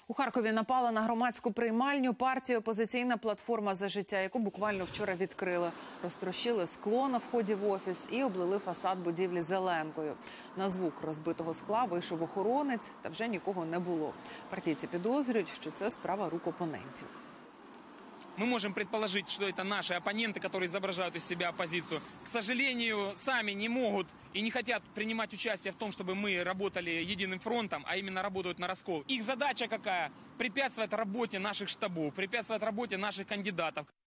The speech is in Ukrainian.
У Харкові напала на громадську приймальню партії «Опозиційна платформа за життя», яку буквально вчора відкрили. Розтрощили скло на вході в офіс і облили фасад будівлі зеленкою. На звук розбитого скла вийшов охоронець, та вже нікого не було. Партійці підозрюють, що це справа рук опонентів. Мы можем предположить, что это наши оппоненты, которые изображают из себя оппозицию. К сожалению, сами не могут и не хотят принимать участие в том, чтобы мы работали единым фронтом, а именно работают на раскол. Их задача какая? Препятствовать работе наших штабов, препятствовать работе наших кандидатов.